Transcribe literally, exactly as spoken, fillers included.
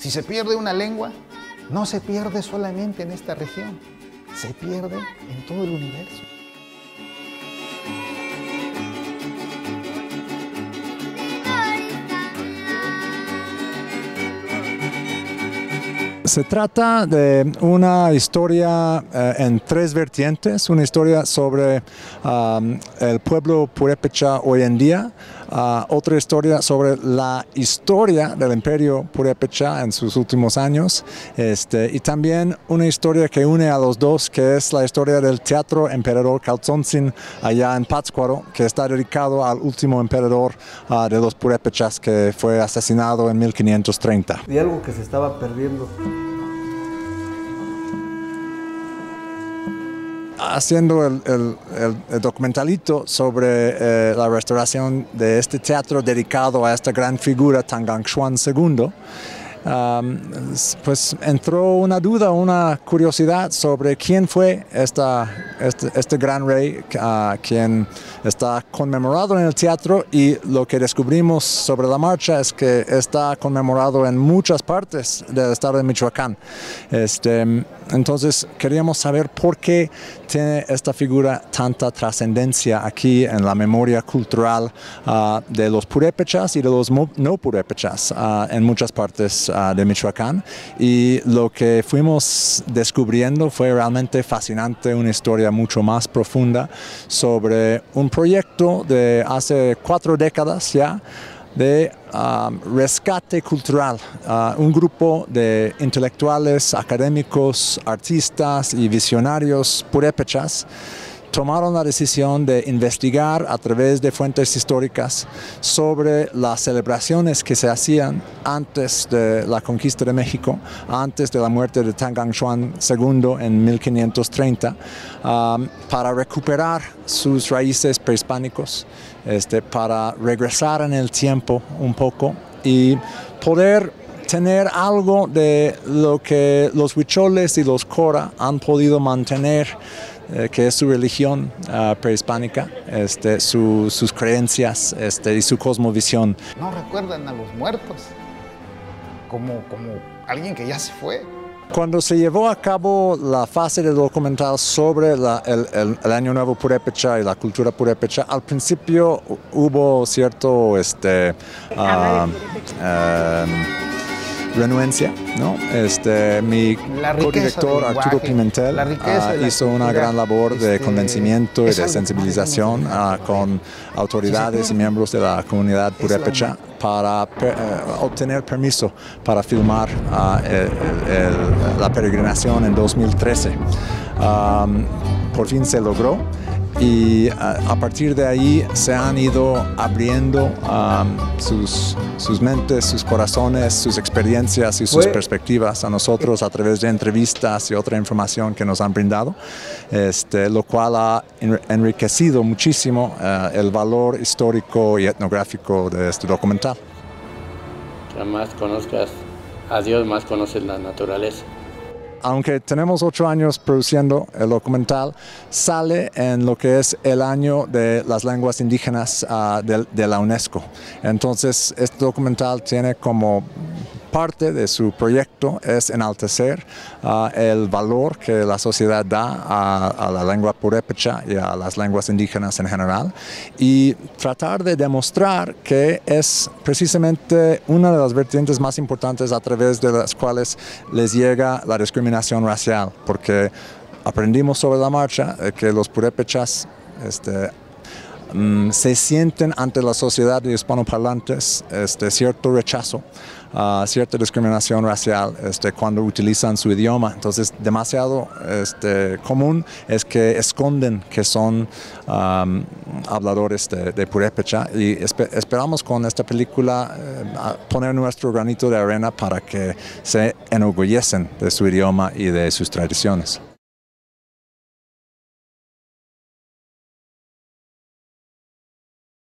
Si se pierde una lengua, no se pierde solamente en esta región, se pierde en todo el universo. Se trata de una historia eh, en tres vertientes, una historia sobre um, el pueblo purépecha hoy en día, uh, otra historia sobre la historia del imperio purépecha en sus últimos años, este, y también una historia que une a los dos, que es la historia del Teatro Emperador Calzontzin allá en Pátzcuaro, que está dedicado al último emperador uh, de los purépechas, que fue asesinado en mil quinientos treinta. De algo que se estaba perdiendo. Haciendo el, el, el, el documentalito sobre eh, la restauración de este teatro dedicado a esta gran figura, Tangang Xuan segundo, um, pues entró una duda, una curiosidad sobre quién fue esta, este, este gran rey, uh, quien está conmemorado en el teatro, y lo que descubrimos sobre la marcha es que está conmemorado en muchas partes del estado de Michoacán. Este, entonces queríamos saber por qué tiene esta figura tanta trascendencia aquí en la memoria cultural uh, de los purépechas y de los no purépechas uh, en muchas partes uh, de Michoacán, y lo que fuimos descubriendo fue realmente fascinante, una historia mucho más profunda sobre un proyecto de hace cuatro décadas ya, de um, rescate cultural. Uh, un grupo de intelectuales, académicos, artistas y visionarios purépechas tomaron la decisión de investigar a través de fuentes históricas sobre las celebraciones que se hacían antes de la conquista de México, antes de la muerte de Tangang Xuan segundo en mil quinientos treinta, um, para recuperar sus raíces prehispánicos, este, para regresar en el tiempo un poco y poder tener algo de lo que los huicholes y los cora han podido mantener, eh, que es su religión uh, prehispánica, este, su, sus creencias este, y su cosmovisión. No recuerdan a los muertos como, como alguien que ya se fue. Cuando se llevó a cabo la fase del documental sobre la, el, el, el Año Nuevo Purépecha y la cultura purépecha, al principio hubo cierto este, uh, uh, renuencia, ¿no? Este, mi codirector Arturo Pimentel uh, hizo una gran labor este, de convencimiento y de sensibilización uh, con autoridades y miembros de la comunidad purépecha para per, uh, obtener permiso para filmar uh, el, el, la peregrinación en dos mil trece. Um, por fin se logró. Y uh, a partir de ahí se han ido abriendo um, sus, sus mentes, sus corazones, sus experiencias y sus Fue. perspectivas a nosotros a través de entrevistas y otra información que nos han brindado, este, lo cual ha enriquecido muchísimo uh, el valor histórico y etnográfico de este documental. Mientras más conozcas a Dios, más conoces la naturaleza. Aunque tenemos ocho años produciendo el documental, sale en lo que es el año de las lenguas indígenas uh, de, de la UNESCO. Entonces, este documental tiene como parte de su proyecto es enaltecer uh, el valor que la sociedad da a, a la lengua purépecha y a las lenguas indígenas en general, y tratar de demostrar que es precisamente una de las vertientes más importantes a través de las cuales les llega la discriminación racial, porque aprendimos sobre la marcha eh, que los purépechas este, um, se sienten ante la sociedad de hispanoparlantes este, cierto rechazo, Uh, cierta discriminación racial este, cuando utilizan su idioma. Entonces, demasiado este, común es que esconden que son um, habladores de, de purépecha, y espe esperamos con esta película eh, poner nuestro granito de arena para que se enorgullecen de su idioma y de sus tradiciones.